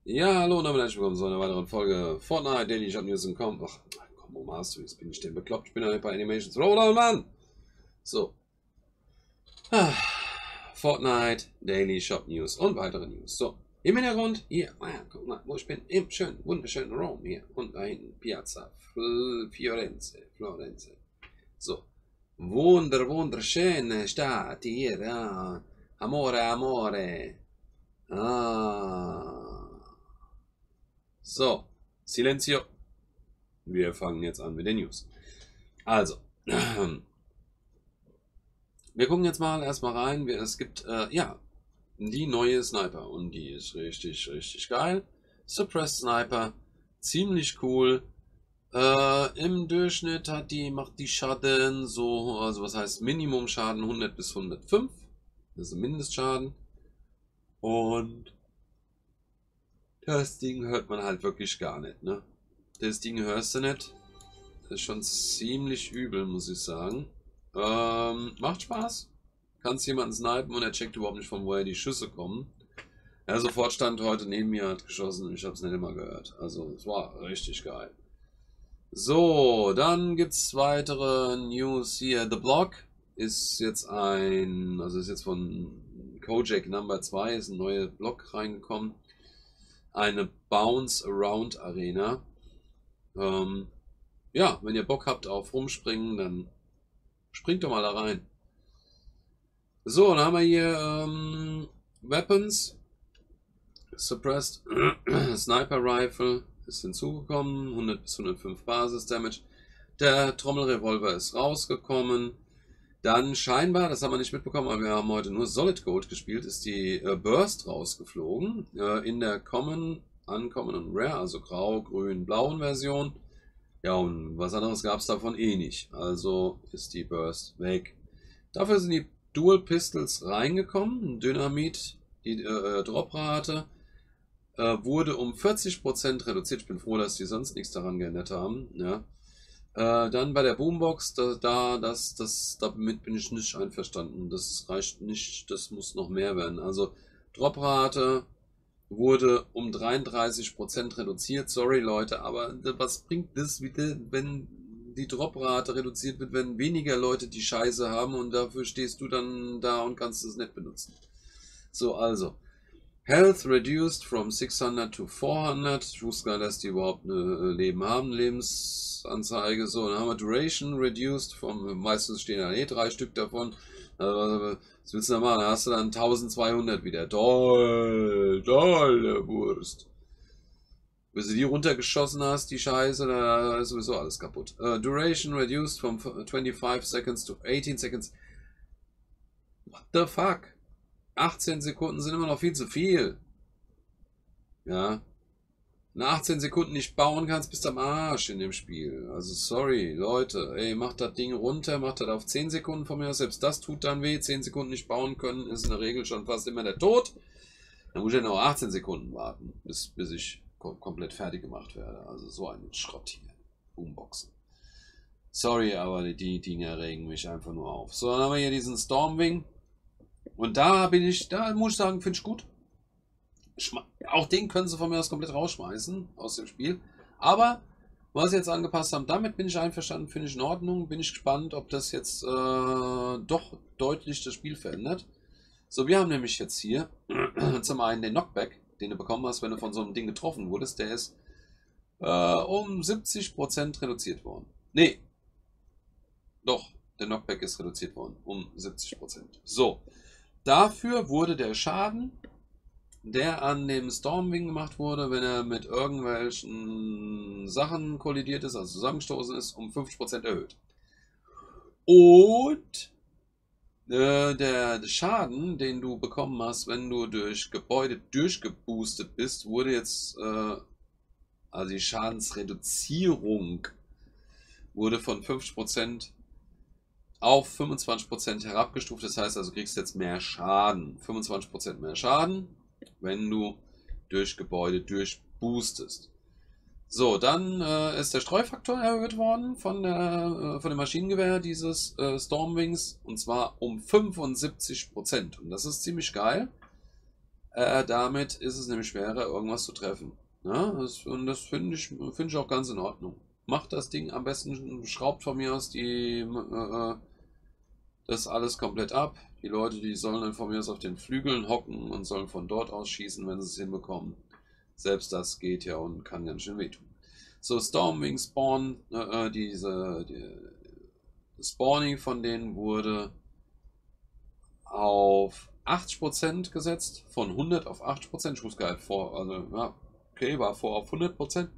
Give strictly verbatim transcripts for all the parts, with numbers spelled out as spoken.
Ja, hallo und damit herzlich willkommen zu einer weiteren Folge Fortnite Daily Shop News und komm. Ach, komm, wo machst du? Jetzt bin ich denn bekloppt. Ich bin ja bei Animations. Roller, Mann! So. Ah, Fortnite Daily Shop News und weitere News. So. Im Hintergrund, hier, ah, guck mal, wo ich bin. Im schönen, wunderschönen Rom hier. Und da hinten, Piazza Fiorenze. Florenze. So. Wunder, wunderschöne Stadt hier. Ja. Amore, amore. Ah. So, Silenzio. Wir fangen jetzt an mit den News. Also, wir gucken jetzt mal erstmal rein. Es gibt, äh, ja, die neue Sniper und die ist richtig, richtig geil. Suppressed Sniper, ziemlich cool. Äh, im Durchschnitt hat die, macht die Schaden so, also was heißt Minimum Schaden hundert bis hundertfünf. Das ist ein Mindestschaden. Und das Ding hört man halt wirklich gar nicht, ne? Das Ding hörst du nicht. Das ist schon ziemlich übel, muss ich sagen. Ähm, macht Spaß. Kannst jemanden snipen und er checkt überhaupt nicht, von woher die Schüsse kommen. Er sofort stand heute neben mir, hat geschossen und ich habe es nicht immer gehört. Also es war richtig geil. So, dann gibt es weitere News hier. The Block ist jetzt ein, also ist jetzt von Kojak Number zwei, ist ein neuer Block reingekommen. Eine Bounce Around Arena. Ähm, ja, wenn ihr Bock habt auf Rumspringen, dann springt doch mal da rein. So, dann haben wir hier ähm, Weapons. Suppressed Sniper Rifle ist hinzugekommen. hundert bis hundertfünf Basis Damage. Der Trommelrevolver ist rausgekommen. Dann scheinbar, das haben wir nicht mitbekommen, aber wir haben heute nur Solid Gold gespielt, ist die äh, Burst rausgeflogen. Äh, in der Common, Uncommon und Rare, also grau, grün, blauen Version. Ja, und was anderes gab es davon eh nicht. Also ist die Burst weg. Dafür sind die Dual Pistols reingekommen. Dynamit, die äh, Droprate äh, wurde um vierzig Prozent reduziert. Ich bin froh, dass die sonst nichts daran geändert haben. Ja. Äh, dann bei der Boombox, da, da das, das, damit bin ich nicht einverstanden. Das reicht nicht, das muss noch mehr werden. Also Droprate wurde um dreiunddreißig Prozent reduziert. Sorry Leute, aber was bringt das bitte, wenn die Droprate reduziert wird, wenn weniger Leute die Scheiße haben und dafür stehst du dann da und kannst es nicht benutzen. So, also. Health reduced from sixhundred to fourhundred. Ich wusste gar nicht, dass die überhaupt ein Leben haben, Lebensanzeige. So, dann haben wir Duration reduced from, meistens stehen ja eh drei Stück davon. Also, was willst du da machen? Da hast du dann eintausendzweihundert wieder. Toll, tolle Wurst. Bis du die runtergeschossen hast, die Scheiße, da ist sowieso alles kaputt. Uh, Duration reduced from twenty-five seconds to eighteen seconds. What the fuck? achtzehn Sekunden sind immer noch viel zu viel. Ja. Nach achtzehn Sekunden nicht bauen kannst, bist du am Arsch in dem Spiel. Also sorry, Leute. Ey, macht das Ding runter, macht das auf zehn Sekunden von mir. Selbst das tut dann weh. zehn Sekunden nicht bauen können, ist in der Regel schon fast immer der Tod. Dann muss ich ja noch achtzehn Sekunden warten, bis, bis ich kom komplett fertig gemacht werde. Also so ein Schrott hier. Boomboxen. Sorry, aber die Dinger regen mich einfach nur auf. So, dann haben wir hier diesen Stormwing. Und da bin ich, da muss ich sagen, finde ich gut. Auch den können sie von mir aus komplett rausschmeißen aus dem Spiel. Aber was sie jetzt angepasst haben, damit bin ich einverstanden, finde ich in Ordnung. Bin ich gespannt, ob das jetzt äh, doch deutlich das Spiel verändert. So, wir haben nämlich jetzt hier zum einen den Knockback, den du bekommen hast, wenn du von so einem Ding getroffen wurdest. Der ist äh, um siebzig Prozent reduziert worden. Nee, doch, der Knockback ist reduziert worden um siebzig Prozent. So. Dafür wurde der Schaden, der an dem Stormwing gemacht wurde, wenn er mit irgendwelchen Sachen kollidiert ist, also zusammengestoßen ist, um fünfzig Prozent erhöht. Und äh, der Schaden, den du bekommen hast, wenn du durch Gebäude durchgeboostet bist, wurde jetzt, äh, also die Schadensreduzierung wurde von fünfzig Prozent auf fünfundzwanzig Prozent herabgestuft. Das heißt also, du kriegst jetzt mehr Schaden. fünfundzwanzig Prozent mehr Schaden, wenn du durch Gebäude durchboostest. So, dann äh, ist der Streufaktor erhöht worden von, der, äh, von dem Maschinengewehr dieses äh, Stormwings. Und zwar um fünfundsiebzig Prozent. Und das ist ziemlich geil. Äh, damit ist es nämlich schwerer, irgendwas zu treffen. Ja, das, und das finde ich, find ich auch ganz in Ordnung. Macht das Ding am besten, schraubt von mir aus die, äh, das alles komplett ab. Die Leute, die sollen dann von mir aus auf den Flügeln hocken und sollen von dort aus schießen, wenn sie es hinbekommen. Selbst das geht ja und kann ganz schön wehtun. So, Stormwing Spawn, äh, diese, die, das Spawning von denen wurde auf achtzig Prozent gesetzt, von hundert auf achtzig Prozent. Ich wusste gar nicht vor, also, ja, okay, war vor auf hundert Prozent.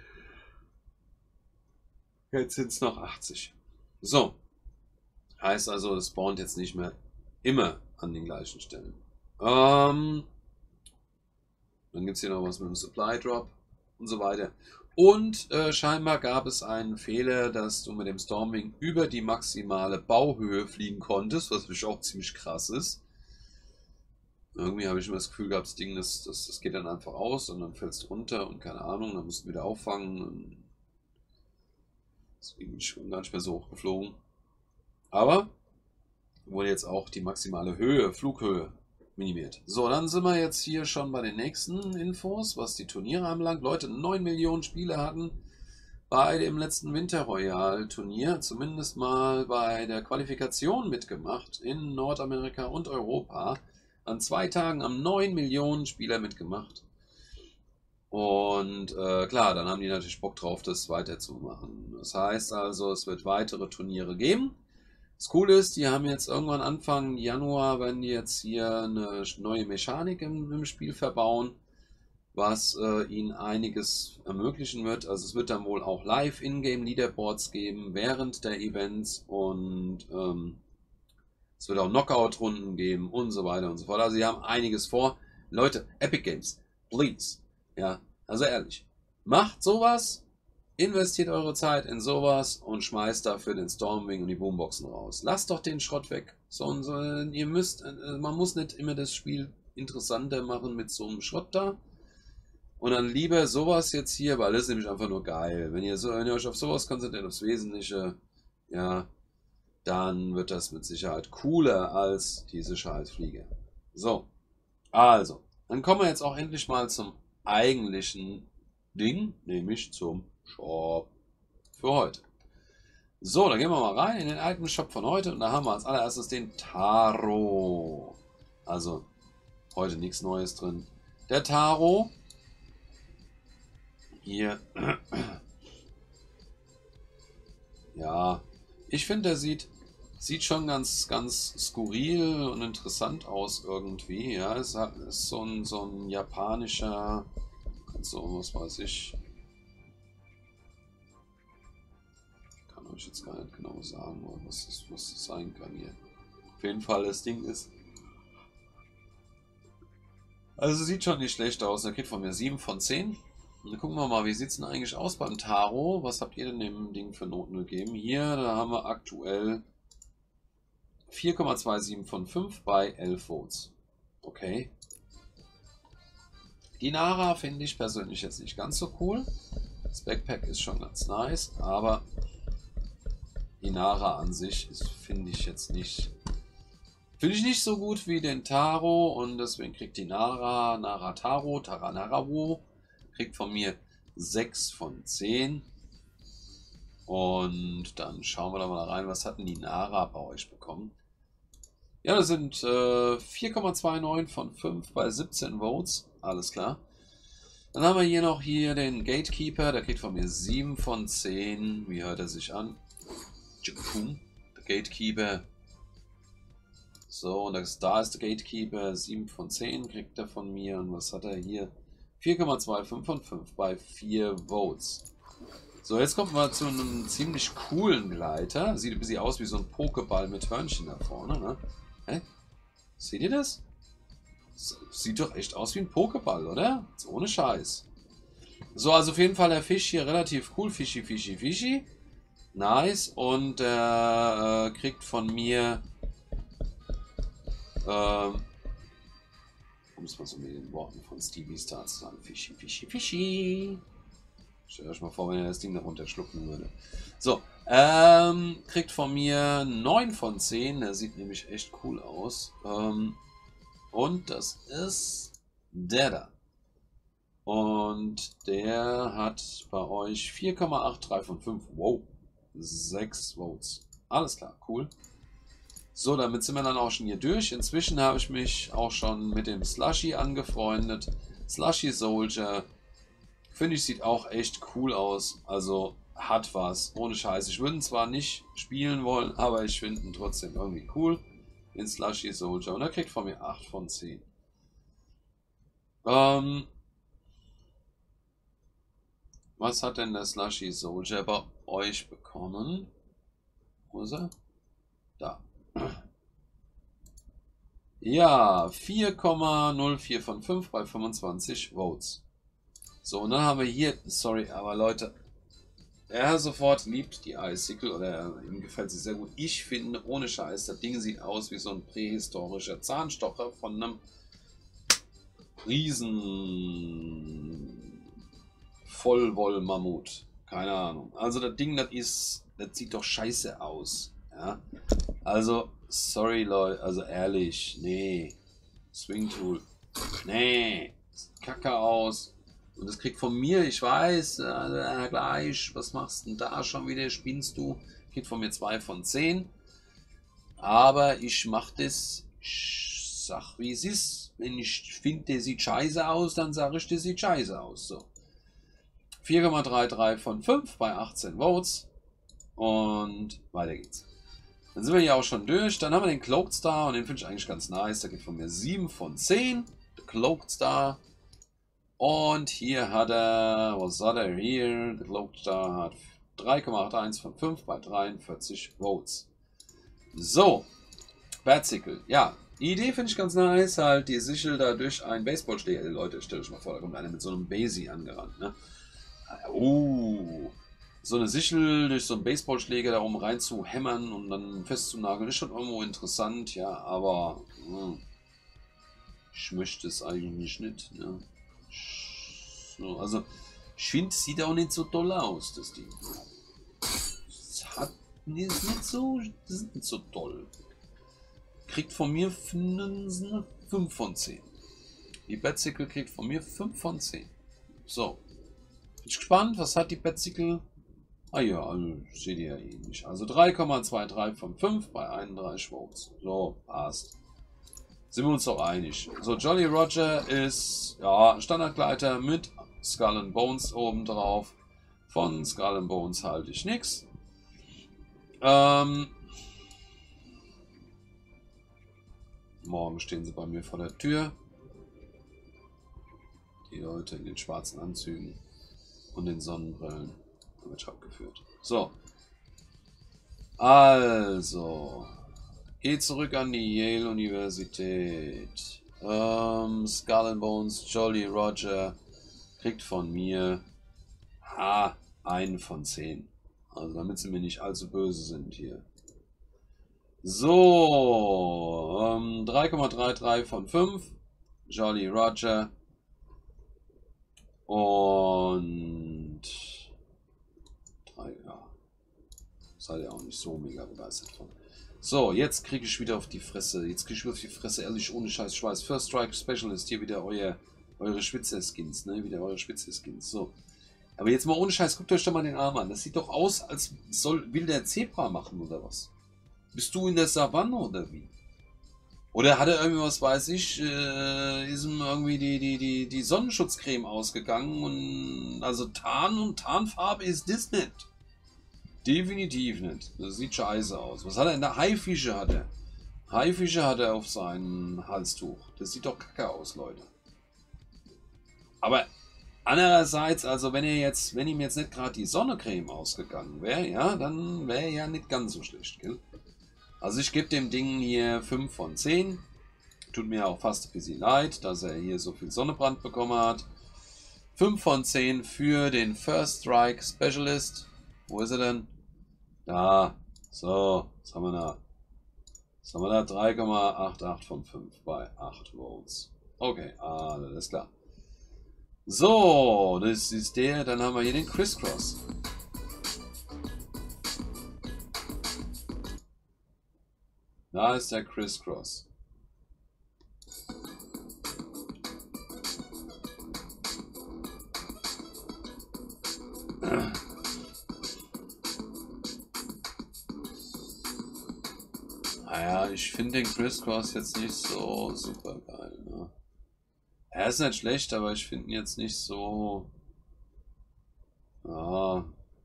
Jetzt sind es noch achtzig. So, heißt also, es spawnt jetzt nicht mehr immer an den gleichen Stellen. Ähm, dann gibt es hier noch was mit dem Supply Drop und so weiter. Und äh, scheinbar gab es einen Fehler, dass du mit dem Stormwing über die maximale Bauhöhe fliegen konntest, was natürlich auch ziemlich krass ist. Irgendwie habe ich immer das Gefühl gehabt, das Ding, das, das, das geht dann einfach aus und dann fällst du runter und keine Ahnung, dann musst du wieder auffangen. Und deswegen bin ich schon gar nicht mehr so hoch geflogen. Aber wurde jetzt auch die maximale Höhe, Flughöhe minimiert. So, dann sind wir jetzt hier schon bei den nächsten Infos, was die Turniere anbelangt. Leute, neun Millionen Spieler hatten bei dem letzten Winter Royal Turnier zumindest mal bei der Qualifikation mitgemacht in Nordamerika und Europa. An zwei Tagen haben neun Millionen Spieler mitgemacht. Und äh, klar, dann haben die natürlich Bock drauf, das weiterzumachen. Das heißt also, es wird weitere Turniere geben. Das Coole ist, die haben jetzt irgendwann Anfang Januar, wenn die jetzt hier eine neue Mechanik im, im Spiel verbauen, was äh, ihnen einiges ermöglichen wird. Also es wird dann wohl auch live Ingame Leaderboards geben während der Events und ähm, es wird auch Knockout-Runden geben und so weiter und so fort. Also sie haben einiges vor. Leute, Epic Games, please. Ja, also ehrlich, macht sowas. Investiert eure Zeit in sowas und schmeißt dafür den Stormwing und die Boomboxen raus. Lasst doch den Schrott weg. So, so, ihr müsst, man muss nicht immer das Spiel interessanter machen mit so einem Schrott da. Und dann lieber sowas jetzt hier, weil das ist nämlich einfach nur geil. Wenn ihr, so, wenn ihr euch auf sowas konzentriert, aufs Wesentliche, ja, dann wird das mit Sicherheit cooler als diese Scheißfliege. So, also, dann kommen wir jetzt auch endlich mal zum eigentlichen Ding, nämlich zum Shop für heute. So, dann gehen wir mal rein in den alten Shop von heute und da haben wir als allererstes den Taro. Also, heute nichts Neues drin. Der Taro, hier, ja, ich finde, der sieht, sieht schon ganz, ganz skurril und interessant aus irgendwie. Ja, es ist so ein, so ein japanischer, so was weiß ich, kann euch jetzt gar nicht genau sagen, was das, was das sein kann hier. Auf jeden Fall, das Ding ist, also sieht schon nicht schlecht aus. Der kriegt von mir sieben von zehn. Dann gucken wir mal, wie sieht es denn eigentlich aus beim Taro? Was habt ihr denn dem Ding für Noten gegeben? Hier, da haben wir aktuell vier Komma siebenundzwanzig von fünf bei elf Votes. Okay. Die Nara finde ich persönlich jetzt nicht ganz so cool. Das Backpack ist schon ganz nice, aber die Nara an sich finde ich jetzt nicht, finde ich nicht so gut wie den Taro und deswegen kriegt die Nara, Nara Taro, Tara Narawo, kriegt von mir sechs von zehn. Und dann schauen wir da mal rein, was hatten die Nara bei euch bekommen. Ja, das sind äh, vier Komma neunundzwanzig von fünf bei siebzehn Votes. Alles klar. Dann haben wir hier noch hier den Gatekeeper. Der kriegt von mir sieben von zehn. Wie hört er sich an? Der Gatekeeper. So, und das, da ist der Gatekeeper. sieben von zehn kriegt er von mir. Und was hat er hier? vier Komma fünfundzwanzig von fünf bei vier Votes. So, jetzt kommt mal zu einem ziemlich coolen Gleiter. Sieht ein bisschen aus wie so ein Pokéball mit Hörnchen da vorne, ne? Hä? Seht ihr das? Sieht doch echt aus wie ein Pokéball, oder? Jetzt ohne Scheiß. So, also auf jeden Fall der Fisch hier relativ cool. Fischi, Fischi, Fischi. Nice. Und er äh, kriegt von mir ähm, um es mal so mit den Worten von Stevie Star zu sagen. Fischi, Fischi, Fischi. Stellt euch mal vor, wenn er das Ding da runterschlucken würde. So, ähm, kriegt von mir neun von zehn. Der sieht nämlich echt cool aus. Ähm, und das ist Der da. Und der hat bei euch vier Komma drei von fünf. Wow. sechs Votes. Alles klar, cool. So, damit sind wir dann auch schon hier durch. Inzwischen habe ich mich auch schon mit dem Slushy angefreundet. Slushy Soldier. Finde ich, sieht auch echt cool aus. Also hat was. Ohne Scheiß. Ich würde ihn zwar nicht spielen wollen, aber ich finde ihn trotzdem irgendwie cool. Den Slushy Soldier. Und er kriegt von mir acht von zehn. Ähm... Was hat denn der Slushy Soldier bei euch bekommen? Wo ist er? Da. Ja, vier Komma null vier von fünf bei fünfundzwanzig Votes. So, und dann haben wir hier, sorry, aber Leute, er sofort liebt die Icicle oder ihm gefällt sie sehr gut. Ich finde, ohne Scheiß, das Ding sieht aus wie so ein prähistorischer Zahnstocher von einem riesen Vollwoll-Mammut. Keine Ahnung. Also das Ding, das ist, das sieht doch scheiße aus. Ja. Also, sorry Leute, also ehrlich, nee. Swing Tool. Nee. Sieht kacke aus. Und das kriegt von mir, ich weiß, äh, gleich, was machst du denn da schon wieder? Spinnst du? Kriegt von mir zwei von zehn. Aber ich mach das, ich sag wie es ist. Wenn ich finde, der sieht scheiße aus, dann sage ich, der sieht scheiße aus. So. vier Komma dreiunddreißig von fünf bei achtzehn Votes. Und weiter geht's. Dann sind wir hier auch schon durch. Dann haben wir den Cloaked Star und den finde ich eigentlich ganz nice. Der gibt von mir sieben von zehn. Der Cloaked Star. Und hier hat er, was hat er hier? Der Cloaked Star hat drei Komma einundachtzig von fünf bei dreiundvierzig Votes. So. Batsickle. Ja. Die Idee finde ich ganz nice. Halt die Sichel da durch einen Baseballschläger. Leute, stellt euch mal vor, da kommt einer mit so einem Basie angerannt. Ne? Oh, so eine Sichel durch so einen Baseballschläger darum rein zu hämmern und dann festzunageln ist schon irgendwo interessant, ja, aber mh, ich möchte es eigentlich nicht. Ne? So, also, ich finde, es sieht auch nicht so toll aus, das Ding. Es hat nicht, nicht so, das ist nicht so toll. Kriegt von mir fünf von zehn. Die Batsickle kriegt von mir fünf von zehn. So. Bin ich gespannt, was hat die Batsickle? Ah ja, also seht ihr ja ähnlich. Also drei Komma dreiundzwanzig von fünf bei einunddreißig Votes. So, passt. Sind wir uns doch einig. So, Jolly Roger ist ja Standardgleiter mit Skull and Bones obendrauf. Von Skull and Bones halte ich nichts. Ähm, morgen stehen sie bei mir vor der Tür. Die Leute in den schwarzen Anzügen und den Sonnenbrillen. Da wird abgeführt. So. Also. Geht zurück an die Yale Universität. Ähm, Skull and Bones, Jolly Roger kriegt von mir ha, einen von zehn. Also damit sie mir nicht allzu böse sind hier. So, ähm, drei Komma dreiunddreißig von fünf. Jolly Roger. Und drei, ja. Seid ihr auch nicht so mega begeistert von. So, jetzt kriege ich wieder auf die Fresse. Jetzt kriege ich wieder auf die Fresse, ehrlich, ohne Scheiß Schweiß. First Strike Specialist, hier wieder euer, eure Schwitzer-Skins, ne? Wieder eure Schwitzer-Skins. So. Aber jetzt mal ohne Scheiß, guckt euch doch mal den Arm an. Das sieht doch aus, als soll, will der Zebra machen oder was? Bist du in der Savanne oder wie? Oder hat er irgendwie, was weiß ich, äh, ist ihm irgendwie die, die, die, die Sonnenschutzcreme ausgegangen und also Tarn und Tarnfarbe ist das nicht. Definitiv nicht. Das sieht scheiße aus. Was hat er in der Haifische hat er? Haifische hat er auf seinem Halstuch. Das sieht doch kacke aus, Leute. Aber andererseits, also wenn er jetzt, wenn ihm jetzt nicht gerade die Sonnencreme ausgegangen wäre, ja, dann wäre er ja nicht ganz so schlecht, gell? Also ich gebe dem Ding hier fünf von zehn. Tut mir auch fast ein bisschen leid, dass er hier so viel Sonnenbrand bekommen hat. fünf von zehn für den First Strike Specialist. Wo ist er denn? Da. So, was haben wir da? Was haben wir da? drei Komma achtundachtzig von fünf bei acht Votes. Okay, alles klar. So, das ist der. Dann haben wir hier den Crisscross. Da ist der Crisscross. Naja, ich finde den Crisscross jetzt nicht so super geil. Ne? Er ist nicht schlecht, aber ich finde ihn jetzt nicht so. Ja.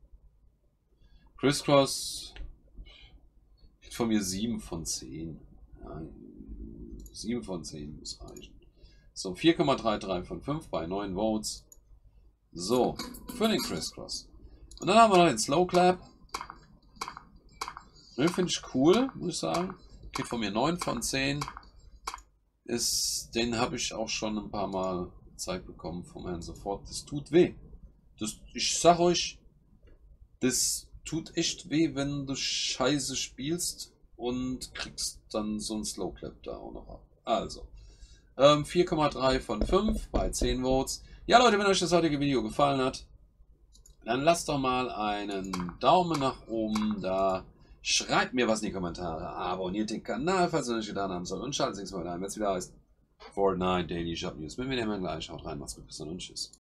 Crisscross kriegt von mir sieben von zehn. Ja, sieben von zehn muss reichen. So, vier Komma dreiunddreißig von fünf bei neun Votes. So, für den Crisscross. Und dann haben wir noch den Slow Clap. Den finde ich cool, muss ich sagen. Kriegt von mir neun von zehn. Ist, den habe ich auch schon ein paar Mal gezeigt bekommen vom Herrn sofort. Das tut weh. Das, ich sag euch, das tut echt weh, wenn du Scheiße spielst und kriegst dann so einen Slow Clap da auch noch ab. Also, ähm, vier Komma drei von fünf bei zehn Votes. Ja Leute, wenn euch das heutige Video gefallen hat, dann lasst doch mal einen Daumen nach oben da. Schreibt mir was in die Kommentare. Abonniert den Kanal, falls ihr noch nicht getan haben sollt. Und schaltet sich mal ein, wenn es wieder heißt Fortnite Daily Shop News. Mit mir nehmen wir gleich. Haut rein, macht's gut, bis dann und tschüss.